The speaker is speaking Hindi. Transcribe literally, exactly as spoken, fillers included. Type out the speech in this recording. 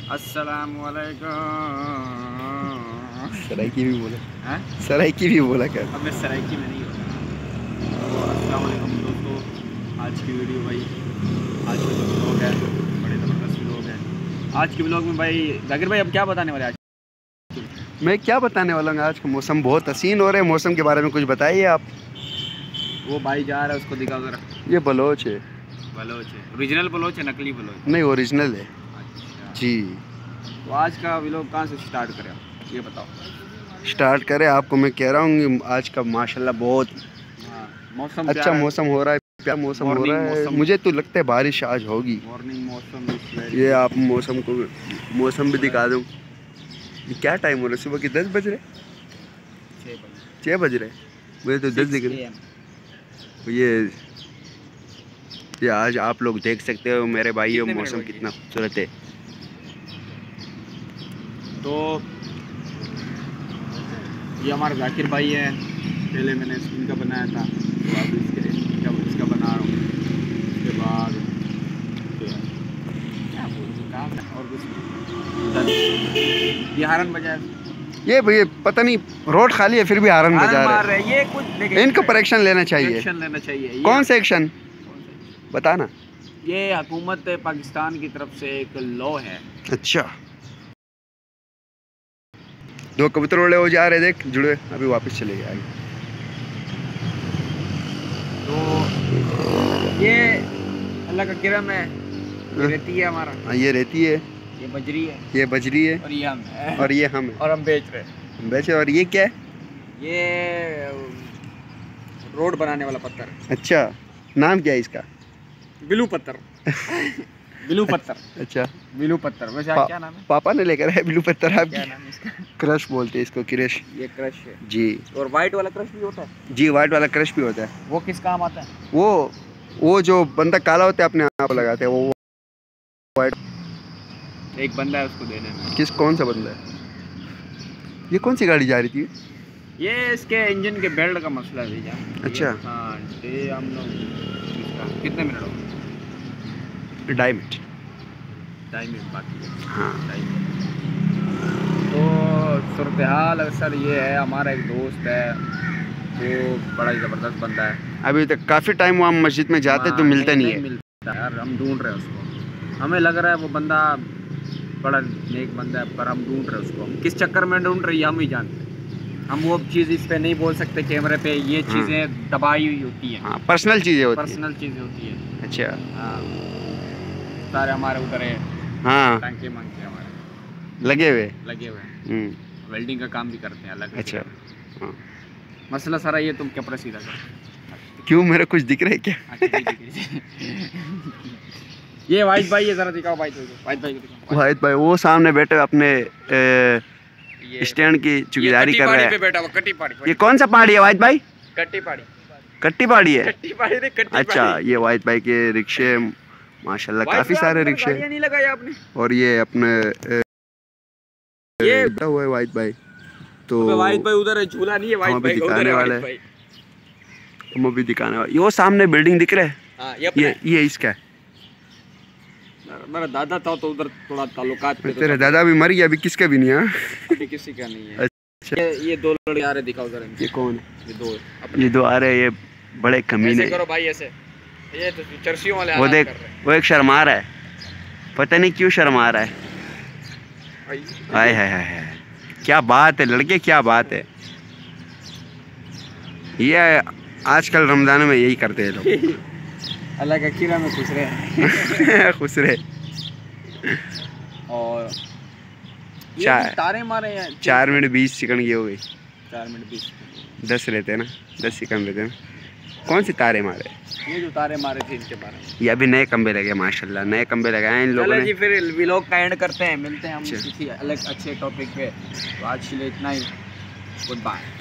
अस्सलामुअलैकुम। सराइकी भी बोला हैं? सराइकी भी बोला क्या? अब मैं सराइकी में नहीं होता। तो अस्सलामुअलैकुम दोस्तों, आज की वीडियो भाई, आज के जो व्लॉग है बड़े ज़बरदस्त व्लॉग है। आज के व्लॉग में भाई जाकिर भाई अब क्या बताने वाले आज? मैं क्या बताने वाला हूँ, आज का मौसम बहुत हसीन हो रहा है। मौसम के बारे में कुछ बताइए आप। वो भाई जा रहा है, उसको दिखाओ जरा। ये बलोच है। बलोच है? ओरिजिनल बलोच है नकली बलोच? नहीं, ओरिजिनल है। अच्छा जी। तो आज का व्लॉग कहाँ से स्टार्ट करें ये बताओ। स्टार्ट करें, आपको मैं कह रहा हूँ आज का माशाल्लाह बहुत हाँ, मौसम अच्छा मौसम हो रहा है। क्या मौसम हो रहा है, मुझे तो लगता है बारिश आज होगी। मॉर्निंग मौसम। ये आप मौसम को मौसम भी दिखा दूँ। ये क्या टाइम हो रहा है? सुबह के दस बज रहे छः बज रहे मुझे तो दस दिख रहे। ये ये आज आप लोग देख सकते हो मेरे भाइयों, मौसम कितना खूबसूरत है। तो ये हमारे जाकिर भाई है, पहले मैंने इनका बनाया था, तो अब इसके इसका, इसका बना रहा हूँ। उसके बाद क्या बोलूँ काम है और कुछ। ये हारन बजाए, ये भैया पता नहीं रोड खाली है फिर भी हारन बजा रहे हैं। ये कुछ इनको परीक्षण लेना चाहिए। एक्शन लेना चाहिए। कौन सा एक्शन बताना? ये हुकूमत पाकिस्तान की तरफ से एक लॉ है। अच्छा, दो कबूतर उड़े हो जा रहे, देख जुड़े, अभी वापस चले गए। तो ये अल्लाह का किरम है, ये रहती है हमारा। हाँ, ये रहती है, ये बजरी है, ये बजरी है, और ये हम है, और ये हम है, और हम बेच रहे हैं। हम बेचे। और ये क्या है? ये रोड बनाने वाला पत्थर। अच्छा, नाम क्या है इसका? बिलू पत्थर। बिलू पत्थर। अच्छा, बिलू पत्थर। वैसे पा, क्या नाम है? पापा ने लेकर है बिलू पत्थर। आप क्या नाम है इसका? क्रश बोलते हैं इसको, क्रश। ये क्रश है जी। और वाइट वाला क्रश भी होता है? जी, वाइट वाला क्रश भी होता है। वो किस काम आता है? वो वो जो बंदा काला होता है अपने आप लगाते हैं वो वाइट। एक बंदा है उसको देने में। किस कौन सा बंदा है? ये कौन सी गाड़ी जा रही थी? ये इसके इंजन के बेल्ट का मसला है भैया। अच्छा। हाँ, ये हम लोग कितने मिनट हो? ढाई मिनट ढाई मिनट बाकी है। हाँ। ढाई मिनट। तो सूरत हाल अक्सर ये है, हमारा एक दोस्त है वो बड़ा ही ज़बरदस्त बंदा है। अभी तक काफ़ी टाइम वहाँ मस्जिद में जाते तो मिलता नहीं, नहीं है। मिलता यार, हम ढूंढ रहे हैं उसको। हमें लग रहा है वो बंदा बड़ा नेक बंदा है, पर हम ढूंढ रहे हैं उसको। हम किस चक्कर में ढूंढ रहे हैं हम ही जानते हैं। हम वो चीज़ इस पे नहीं बोल सकते कैमरे पे, ये चीज़ें दबाई हुई होती हैं। हाँ, पर्सनल चीज़ें होती हैं। पर्सनल चीज़ें होती है। अच्छा। हाँ, सारे हमारे उधर है। हाँ, टांके मांगते हमारे लगे हुए लगे हुए हैं। वेल्डिंग का काम भी करते हैं अलग। अच्छा। हाँ। मसला सारा ये, तुम कपड़ा सीधा कर। क्यों, मेरा कुछ दिख रहा है क्या? ये वाहिद भाई, ये जरा दिखाओ भाई। वाहिद भाई को दिखाओ। वाहिद भाई वो सामने बैठे अपने स्टैंड की चौकीदारी कर रहे हैं। बैठा हुआ कट्टी पहाड़ी। ये कौन सा पहाड़ी है वाहिद भाई? कट्टी पहाड़ी। कट्टी पहाड़ी है? कट्टी पहाड़ी रे, कट्टी। अच्छा, ये वाहिद भाई के रिक्शे माशाल्लाह काफी सारे रिक्शे नहीं लगाया आपने। और ये अपने ये बैठा हुआ है वाहिद भाई। तो वाहिद भाई उधर है, झूला नहीं है वाहिद भाई का, उधर है वाहिद भाई। हम अभी दिखाने वाले, वो सामने बिल्डिंग दिख रहा है। हाँ, ये ये, ये इसका है। मेरा दादा था तो उधर थोड़ा ताल्लुकात पे। तेरा दादा भी मर गया, अभी किसका भी नहीं है। अभी किसी का नहीं है। अच्छा। ये, ये दो लड़के आ रहे, दिखाओ जरा। ये कौन है? ये दो ये दो आ रहे, ये बड़े कमीने। ऐसे करो भाई, ऐसे। ये तो चर्चियों वाले वो देख, वो एक शर्मा रहा है, पता नहीं क्यों शर्मा रहा है। हाय हाय हाय, क्या बात है लड़के, क्या बात है। ये आजकल रमजान में यही करते हैं लोग। अल्लाह का किरा में खुश रहे। खुश रहे। और चार तारे मारे हैं। चार मिनट बीस सेकंड की हो गई। चार मिनट बीस दस रहते हैं ना, दस सेकंड रहते हैं। कौन से तारे मारे? ये जो तारे मारे थे इनके बारे में। ये अभी नए खंबे लगे माशाल्लाह, नए खंबे लगाए इन लोगों ने। जी, फिर व्लॉग का एंड करते हैं, मिलते हैं हम किसी अलग अच्छे टॉपिक पे। तो आज के लिए इतना ही, गुड बाय।